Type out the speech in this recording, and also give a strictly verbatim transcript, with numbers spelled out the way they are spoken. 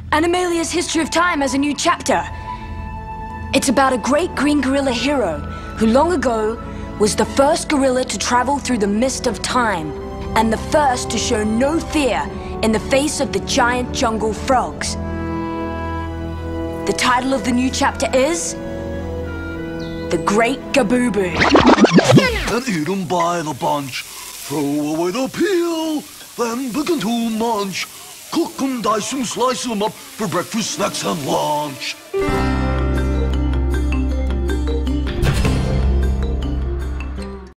Animalia's History of Time has a new chapter. It's about a great green gorilla hero who long ago was the first gorilla to travel through the mist of time and the first to show no fear in the face of the giant jungle frogs. The title of the new chapter is The Great Gabooboo. And eat 'em by the bunch. Throw away the peel, then begin to munch. Cook 'em, dice 'em, slice 'em up for breakfast, snacks, and lunch.